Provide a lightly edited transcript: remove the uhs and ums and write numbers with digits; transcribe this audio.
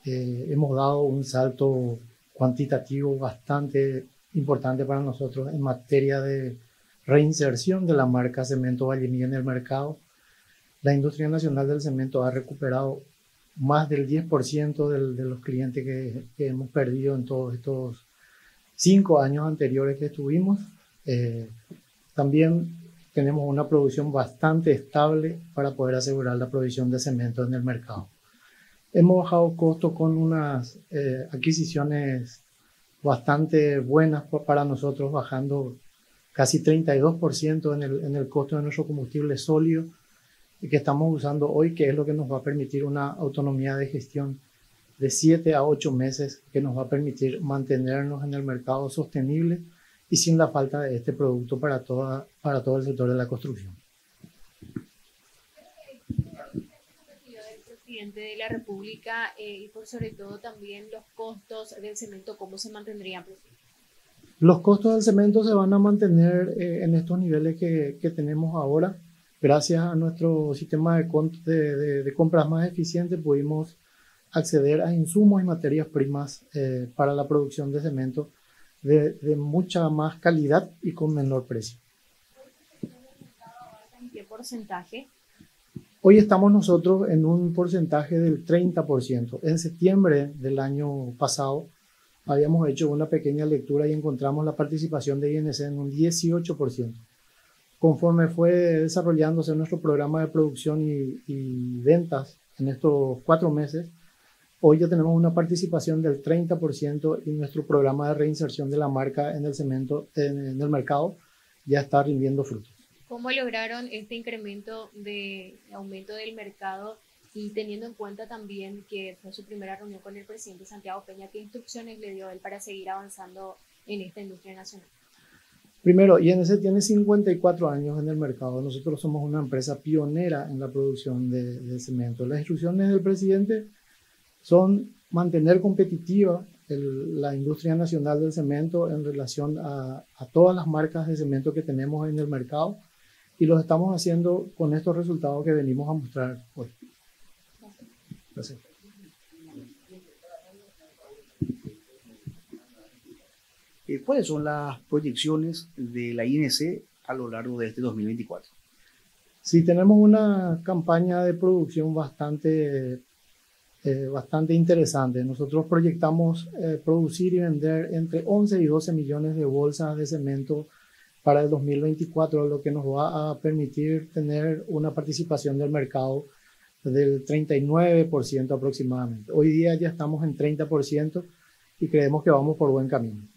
hemos dado un salto cuantitativo bastante importante para nosotros en materia de reinserción de la marca Cemento Vallemilla en el mercado. La industria nacional del cemento ha recuperado más del 10% de los clientes que hemos perdido en todos estos 5 años anteriores que estuvimos. También tenemos una producción bastante estable para poder asegurar la provisión de cemento en el mercado. Hemos bajado costos con unas adquisiciones bastante buenas para nosotros, bajando casi 32% en el costo de nuestro combustible sólido que estamos usando hoy, que es lo que nos va a permitir una autonomía de gestión de 7 a 8 meses, que nos va a permitir mantenernos en el mercado sostenible y sin la falta de este producto para todo el sector de la construcción. Del presidente de la República y por sobre todo también los costos del cemento, ¿cómo se mantendrían? Los costos del cemento se van a mantener en estos niveles que tenemos ahora. Gracias a nuestro sistema de compras más eficiente pudimos acceder a insumos y materias primas para la producción de cemento de mucha más calidad y con menor precio. ¿En qué porcentaje? Hoy estamos nosotros en un porcentaje del 30%. En septiembre del año pasado habíamos hecho una pequeña lectura y encontramos la participación de INC en un 18%. Conforme fue desarrollándose nuestro programa de producción y ventas en estos 4 meses, hoy ya tenemos una participación del 30% y nuestro programa de reinserción de la marca en el cemento, en el mercado, ya está rindiendo frutos. ¿Cómo lograron este incremento de aumento del mercado y teniendo en cuenta también que fue su primera reunión con el presidente Santiago Peña? ¿Qué instrucciones le dio él para seguir avanzando en esta industria nacional? Primero, INC tiene 54 años en el mercado. Nosotros somos una empresa pionera en la producción de cemento. Las instrucciones del presidente son mantener competitiva la industria nacional del cemento en relación a todas las marcas de cemento que tenemos en el mercado, y lo estamos haciendo con estos resultados que venimos a mostrar hoy. Gracias. ¿Cuáles son las proyecciones de la INC a lo largo de este 2024? Sí, tenemos una campaña de producción bastante interesante. Nosotros proyectamos producir y vender entre 11 y 12 millones de bolsas de cemento para el 2024, lo que nos va a permitir tener una participación del mercado del 39% aproximadamente. Hoy día ya estamos en 30% y creemos que vamos por buen camino.